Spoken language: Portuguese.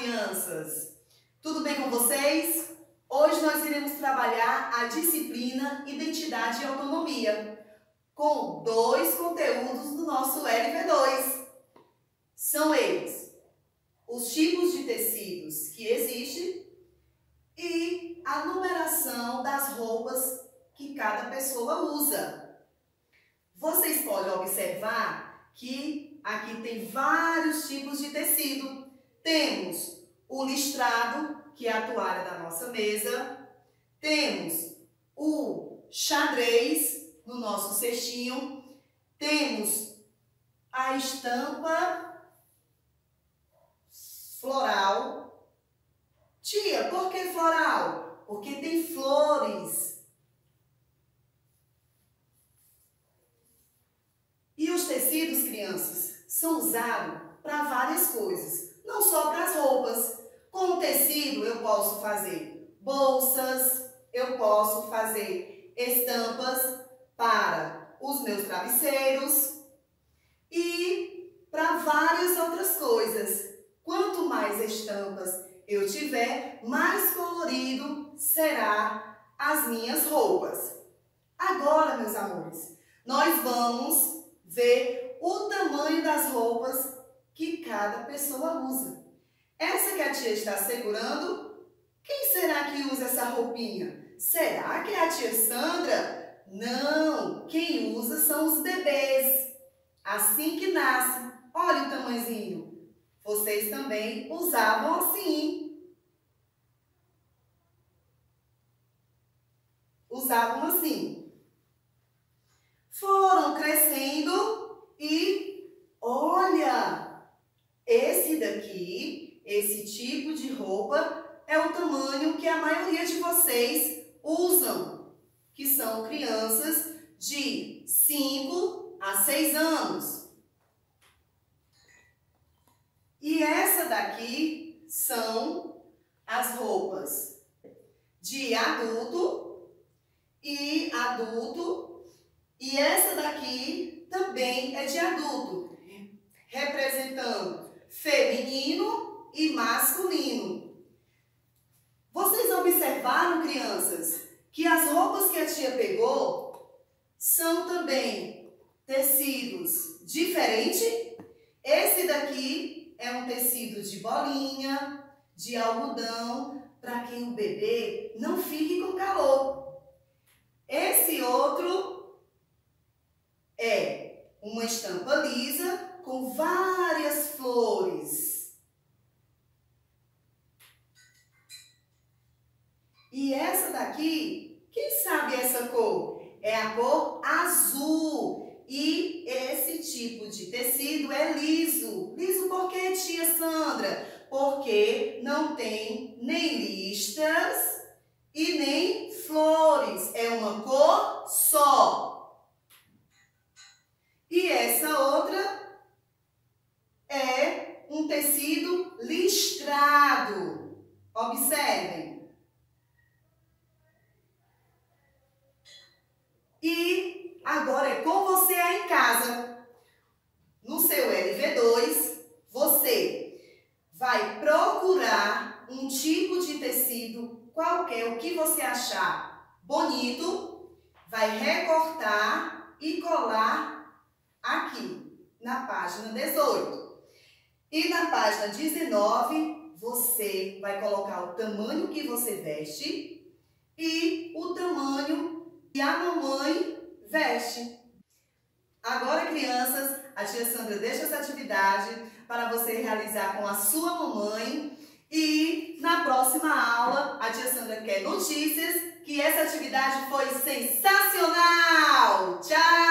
crianças! Tudo bem com vocês? Hoje nós iremos trabalhar a disciplina Identidade e Autonomia com dois conteúdos do nosso LV2. São eles: os tipos de tecidos que existem e a numeração das roupas que cada pessoa usa. Vocês podem observar que aqui tem vários tipos de tecido. Temos o listrado, que é a toalha da nossa mesa. Temos o xadrez no nosso cestinho. Temos a estampa floral. Tia, por que floral? Porque tem flores. E os tecidos, crianças, são usados para várias coisas, não só para as roupas. Com o tecido eu posso fazer bolsas, eu posso fazer estampas para os meus travesseiros e para várias outras coisas. Quanto mais estampas eu tiver, mais colorido será as minhas roupas. Agora, meus amores, nós vamos ver o tamanho das roupas que cada pessoa usa. Essa que a tia está segurando, quem será que usa essa roupinha? Será que é a tia Sandra? Não, quem usa são os bebês, assim que nascem. Olha o tamanhozinho. Vocês também usavam assim. Usavam assim. Foram crescendo e olha, esse daqui, esse tipo de roupa é o tamanho que a maioria de vocês usam, que são crianças de 5 a 6 anos. E essa daqui são as roupas de adulto e adulto. E essa daqui também é de adulto, representando feminino e masculino. Vocês observaram, crianças, que as roupas que a tia pegou são também tecidos diferentes? Esse daqui é um tecido de bolinha, de algodão, para que o bebê não fique com calor. Esse outro é uma estampa lisa com várias flores. E essa daqui, quem sabe essa cor? É a cor azul. E esse tipo de tecido é liso. Liso por quê, tia Sandra? Porque não tem nem listas e nem flores. É uma cor só. E essa outra é um tecido listrado. Observem. E agora é com você aí em casa. No seu LV2, você vai procurar um tipo de tecido qualquer, o que você achar bonito, vai recortar e colar aqui, na página 18. E na página 19, você vai colocar o tamanho que você veste e o tamanho que a mamãe veste. Agora, crianças, a tia Sandra deixa essa atividade para você realizar com a sua mamãe. E na próxima aula, a tia Sandra quer notícias que essa atividade foi sensacional! Tchau!